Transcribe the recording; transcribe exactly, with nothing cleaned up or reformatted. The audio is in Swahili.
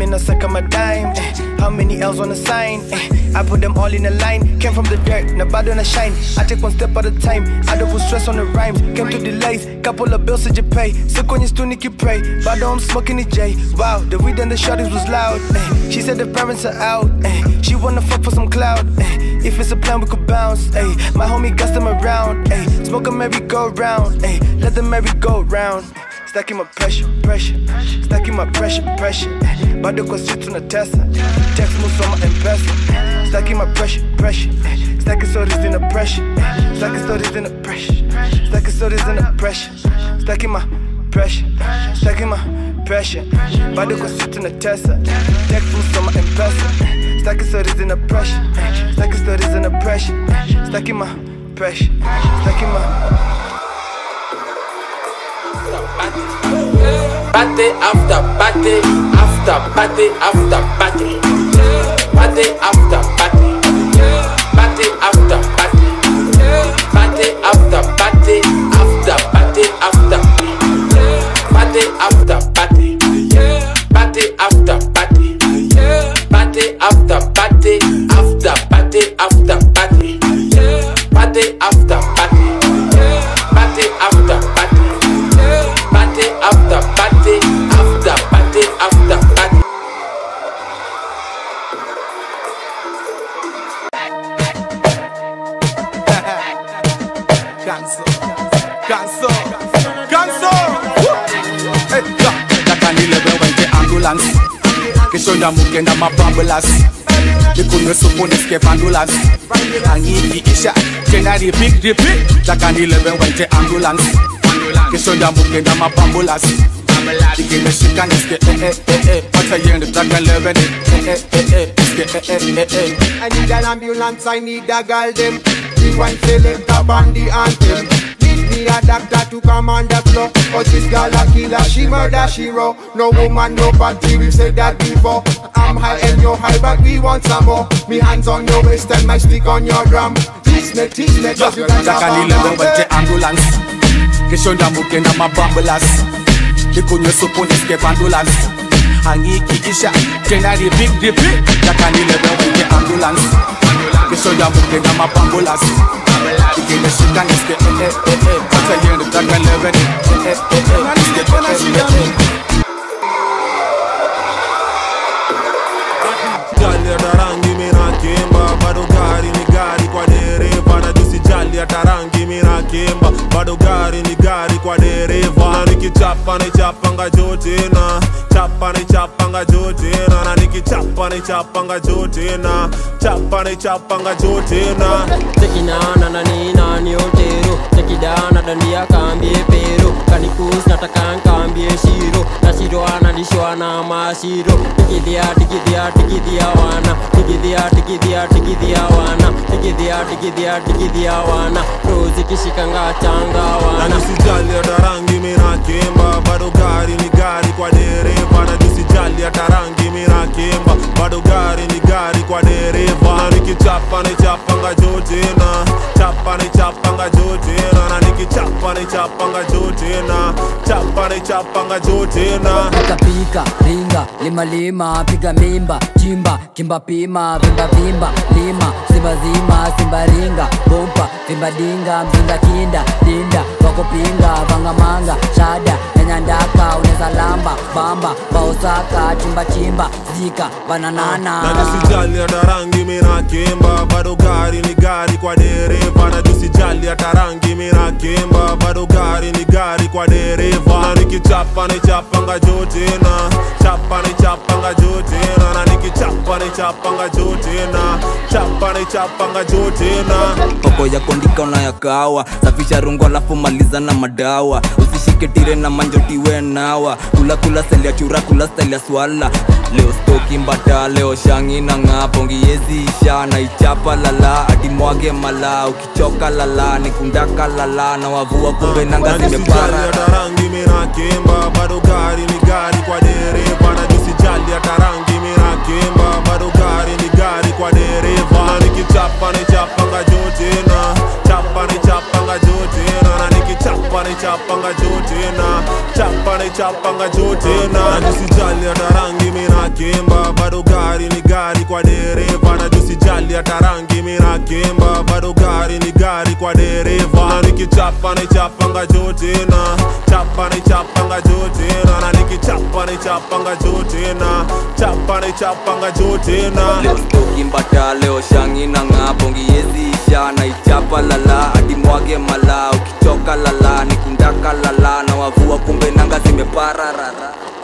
then I suck on my dime. Eh, how many L's on the sign? Eh, I put them all in a line. Came from the dirt, now bad when I shine. I take one step at a time. I don't put stress on the rhymes. Came to delays, couple of bills that you pay. Sick on your stool, you pray. But I'm smoking the J. Wow, the weed and the shorties was loud. Eh, she said the parents are out. Eh, she wanna fuck for some cloud. Eh, if it's a plan, we could bounce. Eh, my homie got them around. Eh, smoke a merry-go-round. Eh, let the merry-go-round. Stacking my pressure, pressure. Stacking my pressure, pressure. Bado kwa streets tunatesa. Text musoma M-Pesa. Stacking my pressure, pressure. Stacking stories in the pressure. Stacking stories in the pressure. Stacking stories in the pressure. Stacking my pressure. Stacking my pressure. Bado kwa streets tunatesa. Text musoma M-Pesa. Stacking stories in the pressure. Stacking stories in the pressure. Stacking my pressure. Stacking my Party after party, after party, after party, party after party, party after party, party after party, after party, after party after party, party after party, party after party, after party after party, party after party, party after party. Party after party, after party, after party. Cancel, cancel, cancel. Hey, Dakani level when the ambulance. Kishonda mukenda mabambulas. Bikuno supone escape ambulance. Angi isha, kena repeat, repeat. Dakani level when the ambulance. Kishonda mukenda mabambulas. Dikime shikana ske eh eh eh eh. What's a year the track and eleven eh eh eh eh. Ske eh eh eh eh. I need an ambulance, I need a girl them. We want select a bandy anthem. Need me a doctor to come on the floor. Cause this girl a killer, she murder, she raw. No woman, no party, we said that before. I'm high and you're high, but we want some more. Me hands on your waist and my stick on your drum. Teach me, teach me, just you got Dakani level when the ambulance. Kishonda mukenda mabambulas. Bikuno supone escape ambulance. Angi isha, kena repeat, repeat. Dakani level when the ambulance. Kishonda mukenda mabambulas. Dikime shikana ske eh eh eh eh. What's a year the track and eleven eh eh eh eh. Ske eh eh eh eh. Jali atarangi mina kimba, bado gari ni gari kwa dereva. Na jusi jali atarangi mina kimba, bado gari ni gari kwa dereva. Na nikichapa ni chapanga jotina, chapa ni chapanga jotina. Na nikichapa ni chapanga jotina, chapa ni chapanga jotina. Tekinana na ni nani otero, tekidana dani ya kambie pero. Kanikus nataka nkambie shiro, na shiro anadishwa na mashiro. Tikidhia, tikidhia, tikidhia wana, tikidhia, tikidhia, tikidhia wana, tikidhia, tikidhia, tikidhia wana. Rozi kishikanga changa wana. Na jusijali atarangi mina kimba, bado gari ni gari kwa dereva. Na jusijali atarangi mina kimba, bado gari ni gari kwa dereva. Na nikichapa ni chapanga jotina, chapa ni chapanga jotina. Na nikichapa ni chapanga jotina, chapa ni chapanga jotina. Pika pika, ringa, lima lima, piga mimba, chimba, kimba pima, vimba vimba, lima, simba zima, simba ringa, bompa, vimba dinga, mzinga kinda, dinda, wako pinga, vanga manga, shada, nyandaka, uneza lamba, bamba, baosaka, chimba chimba, zika, bananana. Na jusijali atarangi mina kimba, bado gari ni gari kwa dereva. Na jusijali atarangi mina kimba, bado gari ni gari kwa dereva. Na nikichapa ni chapanga jotina, chapa ni chapanga jotina. Na nikichapa ni chapanga jotina, chapa ni chapanga jotina. Koko ya kondika unayakawa, safisha rungo alafu maliza na madawa. Usishike tire na manjoti we nawa, kula kula style ya chura, kula style ya swala. Leo stoki mbata, leo shangi na nga, pongi yezi isha na ichapa lala. Adi mwage mala, ukichoka lala, nikundaka lala, na wavua kumbe nanga zimepara. Na jusijali atarangi mina kimba, bado gari ni gari kwa dereva. Na jusijali atarangi mina kimba, bado gari ni gari kwa dereva. Na nikichapa ni chapanga jotina, chapa ni chapanga jotina. Na nikichapa ni chapanga jotina, chapa ni chapanga jotina. Na jusijali atarangi mina kimba, hata rangi mina kimba. Bado gari ni gari kwa dereva. Na nikichapa na ichapanga juu tena, chapa na ichapanga juu tena. Na nikichapa na ichapanga juu tena, chapa na ichapanga juu tena. Leo stoki mbata, leo shangi na nga. Bongi yezi isha na ichapa lala, adi mwage mala. Ukichoka lala, nikindaka lala. Na wavua kumbe nanga zimepararara.